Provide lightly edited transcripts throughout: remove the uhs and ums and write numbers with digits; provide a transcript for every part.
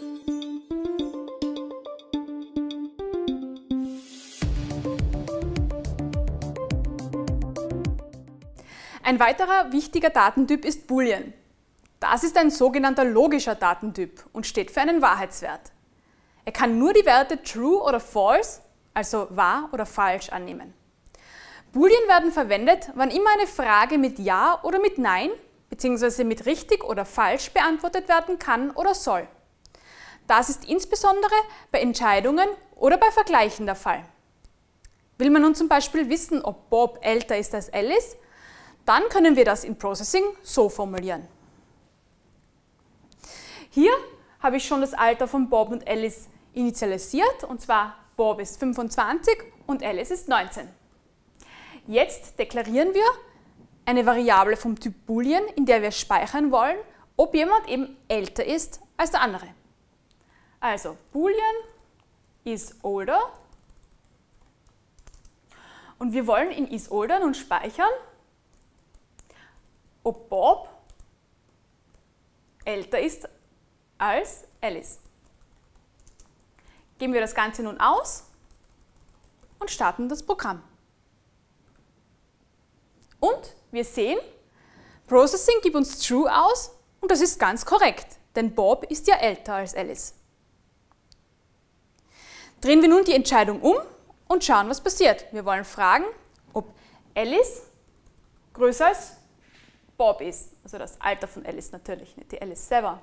Ein weiterer wichtiger Datentyp ist Boolean. Das ist ein sogenannter logischer Datentyp und steht für einen Wahrheitswert. Er kann nur die Werte True oder False, also wahr oder falsch, annehmen. Boolean werden verwendet, wann immer eine Frage mit Ja oder mit Nein bzw. mit richtig oder falsch beantwortet werden kann oder soll. Das ist insbesondere bei Entscheidungen oder bei Vergleichen der Fall. Will man nun zum Beispiel wissen, ob Bob älter ist als Alice, dann können wir das in Processing so formulieren. Hier habe ich schon das Alter von Bob und Alice initialisiert, und zwar Bob ist 25 und Alice ist 19. Jetzt deklarieren wir eine Variable vom Typ Boolean, in der wir speichern wollen, ob jemand eben älter ist als der andere. Also Boolean is older und wir wollen in isOlder nun speichern, ob Bob älter ist als Alice. Geben wir das Ganze nun aus und starten das Programm. Und wir sehen, Processing gibt uns True aus und das ist ganz korrekt, denn Bob ist ja älter als Alice. Drehen wir nun die Entscheidung um und schauen, was passiert. Wir wollen fragen, ob Alice größer als Bob ist, also das Alter von Alice natürlich, nicht die Alice selber.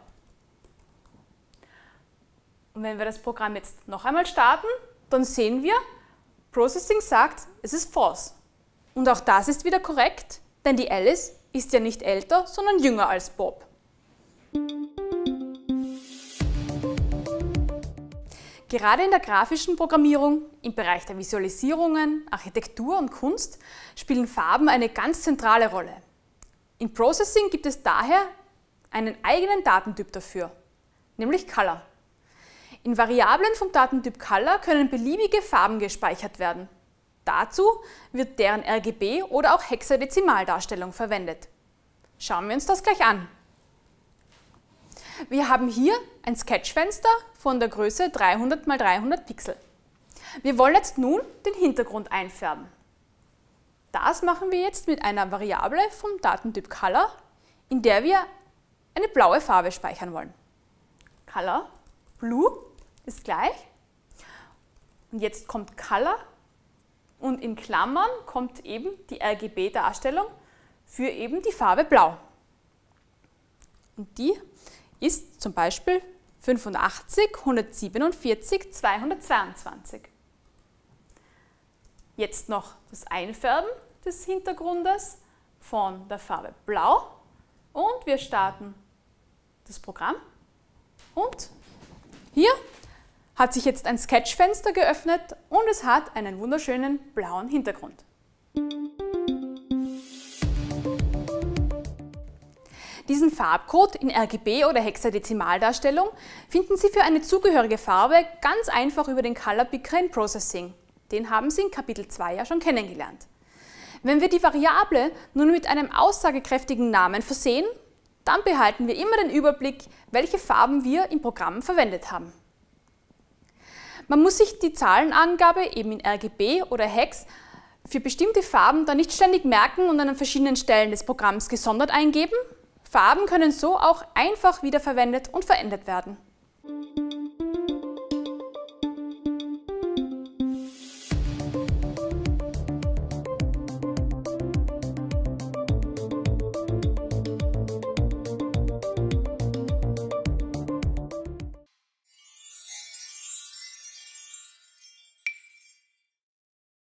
Und wenn wir das Programm jetzt noch einmal starten, dann sehen wir, Processing sagt, es ist false. Und auch das ist wieder korrekt, denn die Alice ist ja nicht älter, sondern jünger als Bob. Gerade in der grafischen Programmierung, im Bereich der Visualisierungen, Architektur und Kunst spielen Farben eine ganz zentrale Rolle. In Processing gibt es daher einen eigenen Datentyp dafür, nämlich Color. In Variablen vom Datentyp Color können beliebige Farben gespeichert werden. Dazu wird deren RGB oder auch Hexadezimaldarstellung verwendet. Schauen wir uns das gleich an. Wir haben hier ein Sketchfenster von der Größe 300 x 300 Pixel. Wir wollen jetzt nun den Hintergrund einfärben. Das machen wir jetzt mit einer Variable vom Datentyp Color, in der wir eine blaue Farbe speichern wollen. Color Blue ist gleich. Und jetzt kommt Color und in Klammern kommt eben die RGB-Darstellung für eben die Farbe Blau. Und die ist zum Beispiel 85, 147, 222. Jetzt noch das Einfärben des Hintergrundes von der Farbe Blau und wir starten das Programm und hier hat sich jetzt ein Sketchfenster geöffnet und es hat einen wunderschönen blauen Hintergrund. Diesen Farbcode in RGB oder Hexadezimaldarstellung finden Sie für eine zugehörige Farbe ganz einfach über den Color Picker in Processing. Den haben Sie in Kapitel 2 ja schon kennengelernt. Wenn wir die Variable nun mit einem aussagekräftigen Namen versehen, dann behalten wir immer den Überblick, welche Farben wir im Programm verwendet haben. Man muss sich die Zahlenangabe eben in RGB oder Hex für bestimmte Farben dann nicht ständig merken und an verschiedenen Stellen des Programms gesondert eingeben. Farben können so auch einfach wiederverwendet und verändert werden.